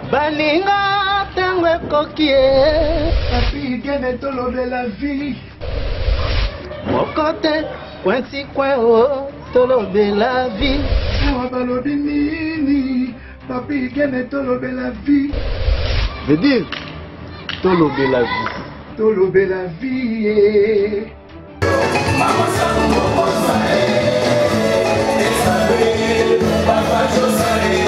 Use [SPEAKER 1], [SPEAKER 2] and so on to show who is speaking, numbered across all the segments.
[SPEAKER 1] Baninga tango kokie.
[SPEAKER 2] Papi gene tolo de la vie.
[SPEAKER 1] Mokote kwensi kweo tolo de la vie.
[SPEAKER 2] Awa balobi nini. Papi gene tolo de la vie.
[SPEAKER 1] Veut dire tolo de la vie.
[SPEAKER 2] Tolo de la vie. Mama Salomon Papa José.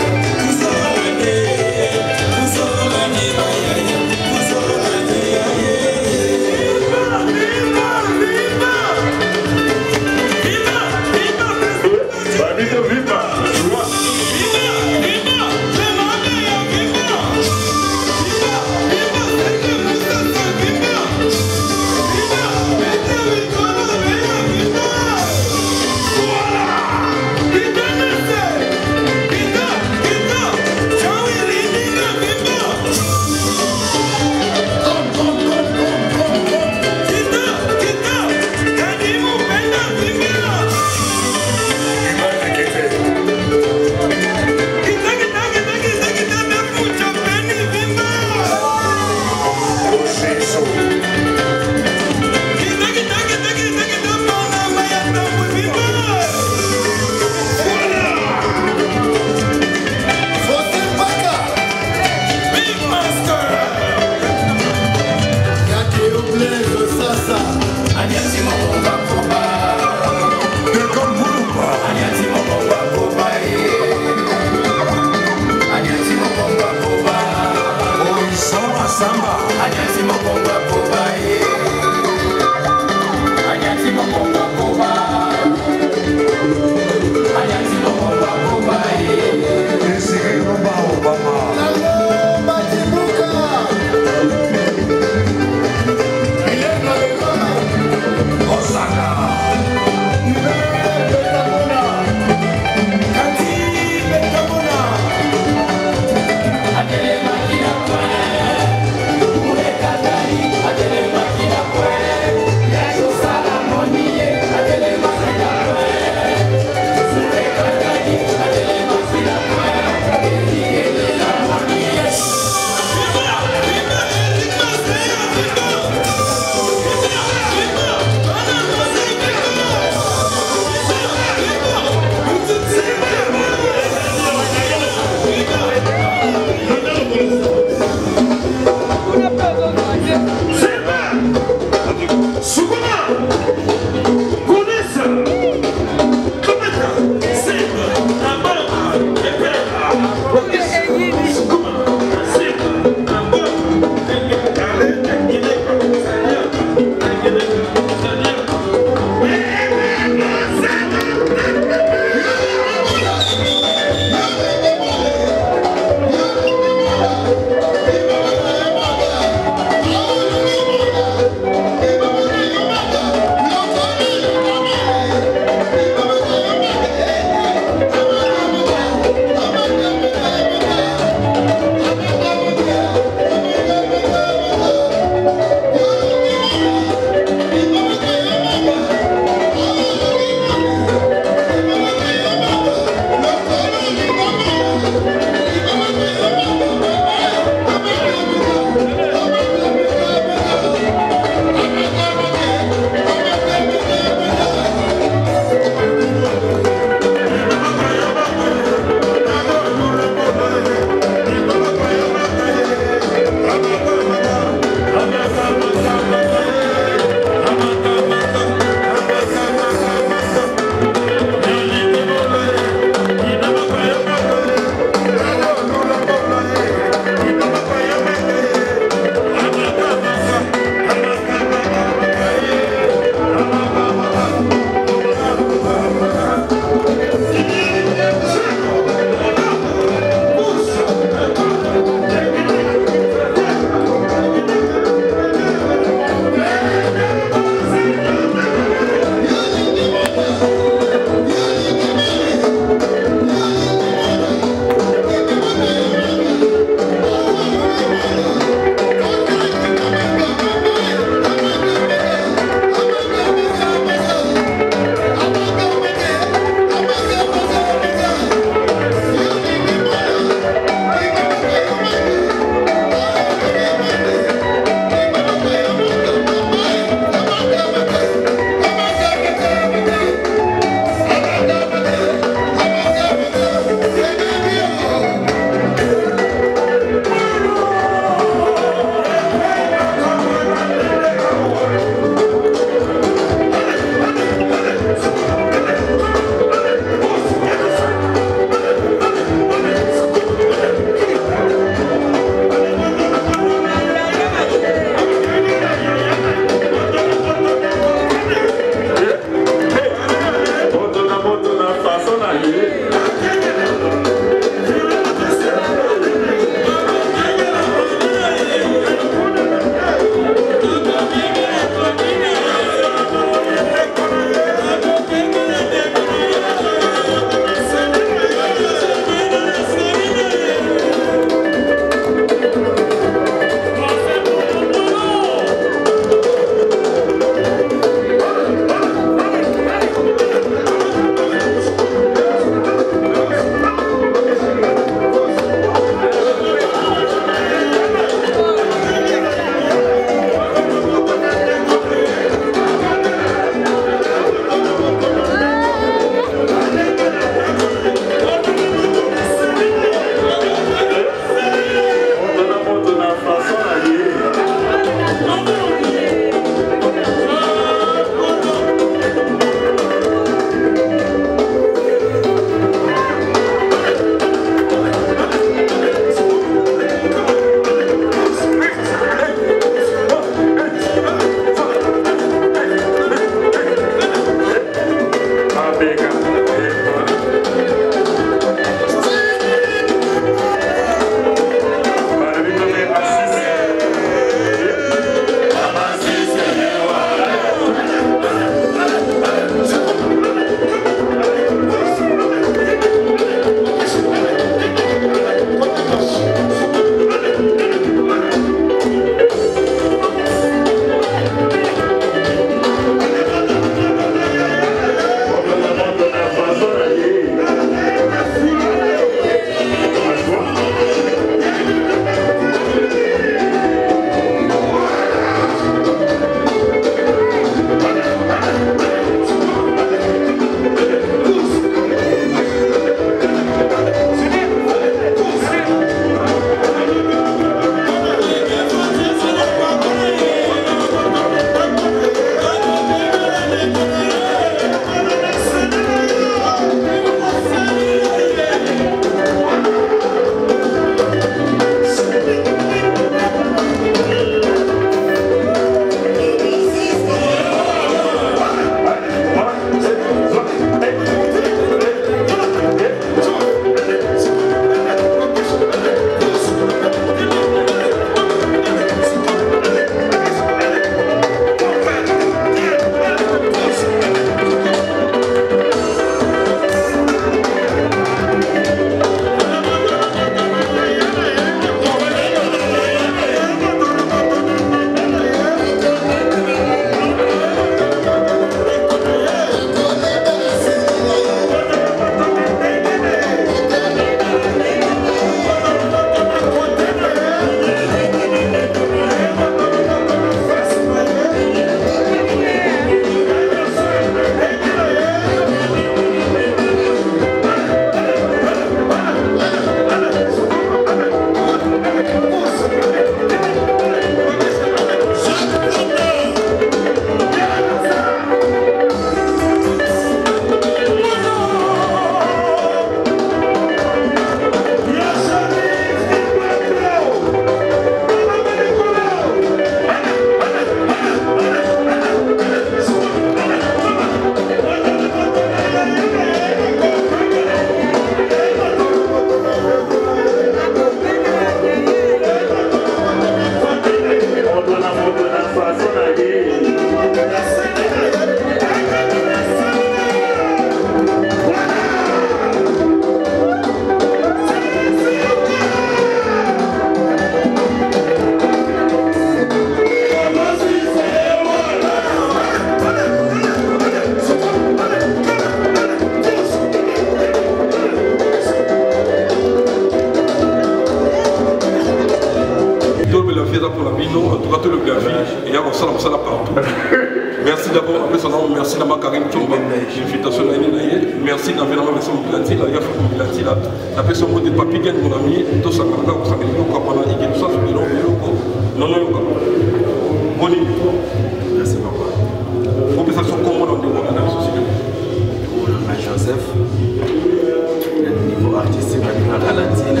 [SPEAKER 3] a comme ça partout. Merci d'abord, après son nom, merci à Karim Tchomba, invitation à Ninaye, merci d'avoir la maison Milati, la Yafa Milati, la personne de Papi Gen, mon ami, tout ça, quand on s'en est dit, on a dit que ça, c'est non, non, Boni,
[SPEAKER 4] merci papa.
[SPEAKER 3] Faut que ça soit comment dans la société.
[SPEAKER 4] Joseph, le niveau artistique, la latine.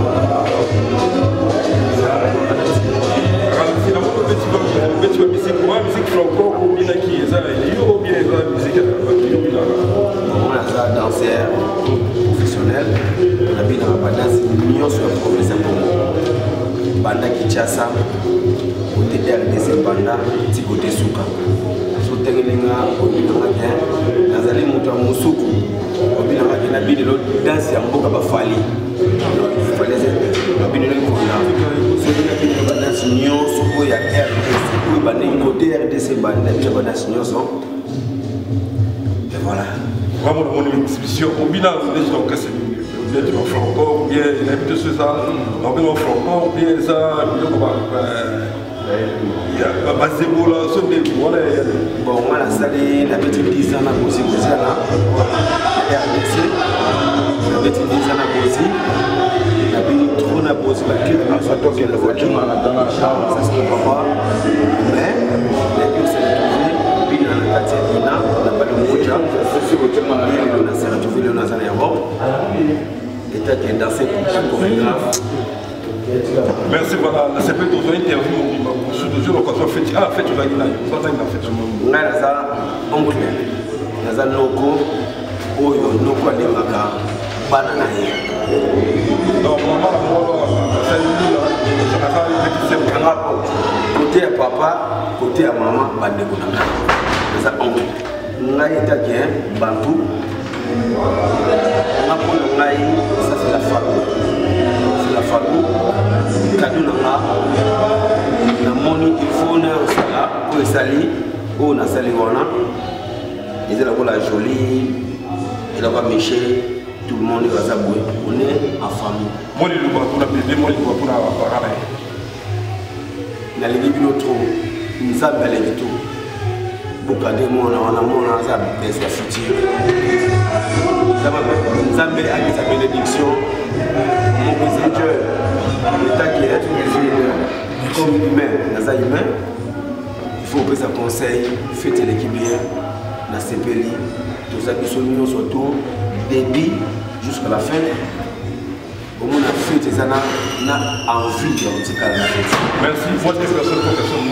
[SPEAKER 4] Musique franco ou bien qui est ça, ou bien la musique on a danseur professionnel, on a bien dans la danse, l'union sur la province de Congo. Banda Kinshasa, côté RDC Banda, petit côté Souka. Sotengelinga, Obinanga bien, Nazali Mouta Moussoukou, Obinanga bien, Nabi de l'autre danse, Yamboka Bafali. Il fallait être Union, Soukou, il y a RDC, côté RDC, et voilà.
[SPEAKER 3] Vraiment, mon exhibition, au bilan, on est donc cassé. Bien du franco, ou bien il a plus de ça, on bien franco, ou bien ça, il y a Bazebo là, son des voilà.
[SPEAKER 4] Bon, moi la salle, la petite 10 ans à Bosi, RDC, la petite 10 ans à Bosi. On a posé la clé dans sa toque et la voiture ça se comprend pas mais les deux s'est retrouvé puis dans la Tatiana on n'a pas de moja on s'est retrouvé dans un aéroport l'état qui est dansé pour chaque chorégraphe.
[SPEAKER 3] Merci, voilà, c'est peut-être une interview sur deux jours quand on fait ah fait tu vas gagner ça ça il a fait
[SPEAKER 4] on a ça oncle on a loko oyo loko alimaka banana
[SPEAKER 3] donc
[SPEAKER 4] côté à papa, côté à maman, c'est ça oncle. On a été bien, Bantou. On a pris ça c'est la famille. C'est la famille. Kadou na moni il faut na sala, ko sali, on a sali wana. Ils étaient la jolie, il a pas méché. Tout le monde va s'abouer. On est en famille.
[SPEAKER 3] Moi, je vois pour la bébé, moi, je vois pour la parade.
[SPEAKER 4] Il y a les libres trop. Nous avons les tout. Beaucoup de monde, on a mon ensemble, c'est la future. Nous avons sa bénédiction. Mon président, l'État qui est comme humain, il faut que ça conseille, faites l'équipe bien, la CPLI, tout ça qui sont mis autour. Débit jusqu'à la fin, au moins la fête, ça n'a envie de la fête.
[SPEAKER 3] Merci, moi je personne pour personne.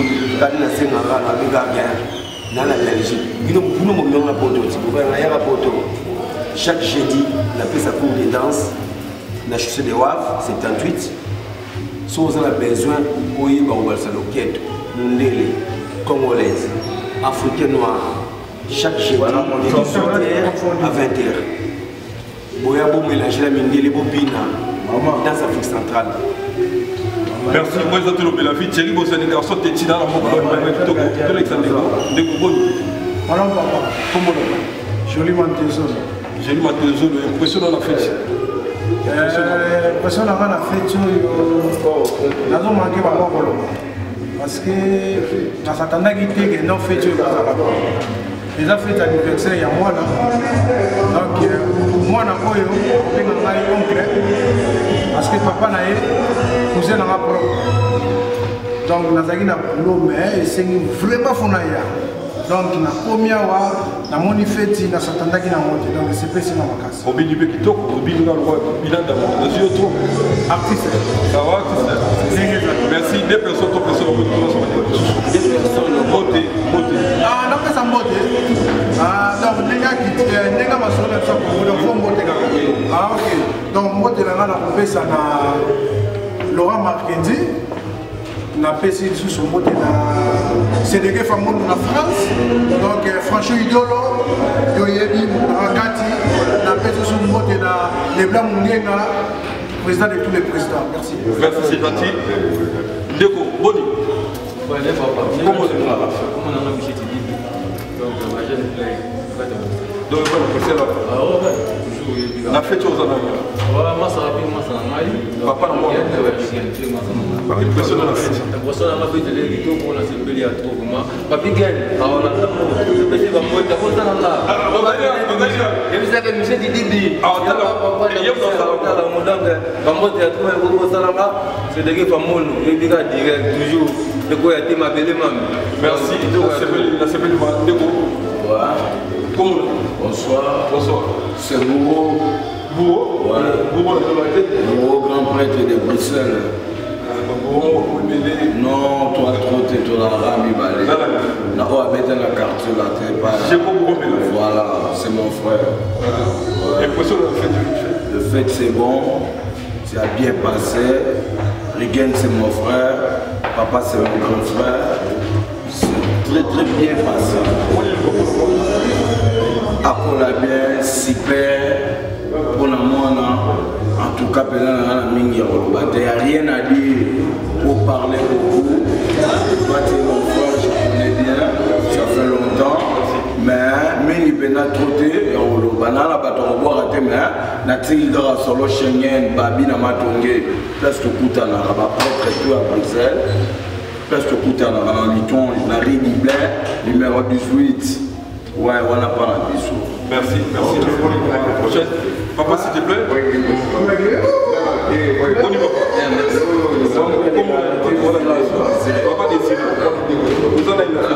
[SPEAKER 4] Chaque jeudi, on a fait sa cour de danse, on a chaussé des WAF, 78. Si on a besoin, on va se loquer, Mundele, Congolaise, Africain noir. Chaque jeudi, de 18h à 20h. Boya bon mélanger la Mindele Bobina dans Afrique centrale.
[SPEAKER 3] Merci, moi je te la vie. Thierry Bossan est garçon de Tina, de l'Alexandre de Goubon.
[SPEAKER 2] Alors papa, comment joli Mantezo.
[SPEAKER 3] Joli Mantezo, impressionnant la fête.
[SPEAKER 2] Impressionnant la fête, nous avons manqué ma parce que nous attendons que nous fêtions. Les a fait anniversaire il y a moi là. Donc moi na koyo on a oncle parce que papa na cousin na propre. Donc nazaki na boulot mais c'est vraiment fonaya. Donc na komia wa na moni fête na satandaki na moto donc c'est pas si na makasi.
[SPEAKER 3] Obi du kitoko, obi du roi bilan d'abord. Monsieur trop
[SPEAKER 2] artiste.
[SPEAKER 3] Ça va artiste. Merci deux personnes deux personnes beauté.
[SPEAKER 2] Ah non ça beauté. Ah donc les gars qui nega masona ça pour le fond beauté. Ah OK. Donc beauté là na couper ça na Laurent Markendi. Na PC sous son beauté na c'est des gars fameux en France. Donc Francho Idolo, Yoyebi, Ragati, na PC sous son beauté na les blancs Mounienga, président de tous les présidents. Merci.
[SPEAKER 3] Merci c'est gentil. Ndeko Boni. Donc, on a passé là. La fête aux amis. Papa, non, impressionne la fête.
[SPEAKER 5] Bonsoir.
[SPEAKER 3] Bonsoir.
[SPEAKER 5] C'est Bourreau.
[SPEAKER 3] Bourreau.
[SPEAKER 5] Bourreau, grand prêtre de Bruxelles. Non, toi, trop, t'es tout la rami, balé. On a mis dans la carte là, t'es pas. Voilà, c'est mon frère. Le fait, c'est bon. Ça a bien passé. Rigen, c'est mon frère. Papa, c'est mon grand frère. C'est très, très bien passé. Akola bien, super, pour la moine, en tout cas, il n'y a rien à dire pour parler beaucoup. Toi, tu es mon frère, je connais bien, ça fait longtemps, mais il y a trop de solo Schengen, Babi na Matongé, place de Koutana, prêtre tout à Bruxelles, place de Koutana, dans Liton, la rue Biblet, numéro 18. Ouais, on n'a pas la bisou.
[SPEAKER 3] Merci, merci. La prochaine. Papa, s'il te plaît. On y va. Papa désiré. Vous en avez une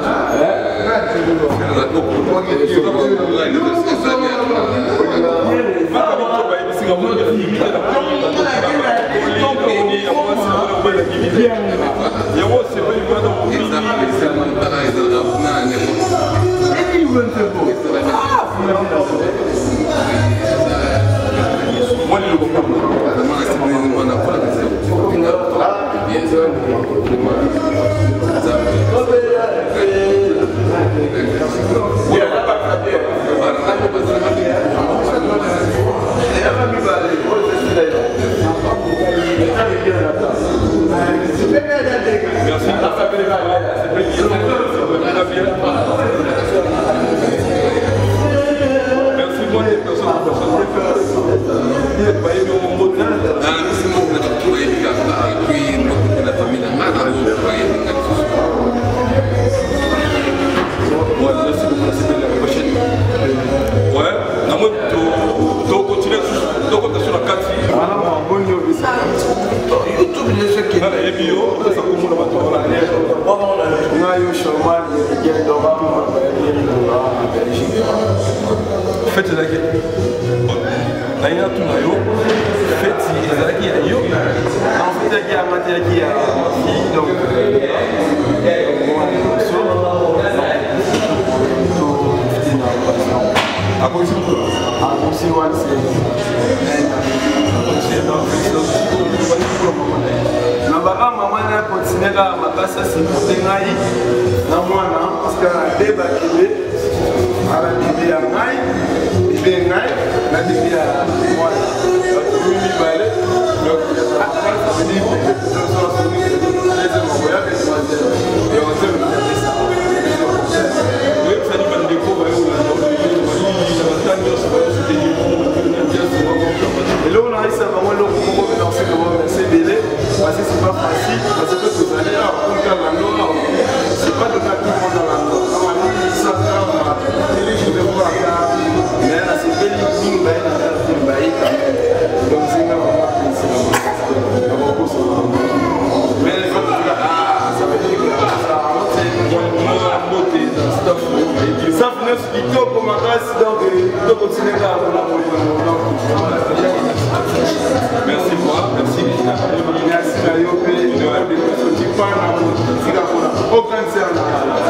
[SPEAKER 2] Merci.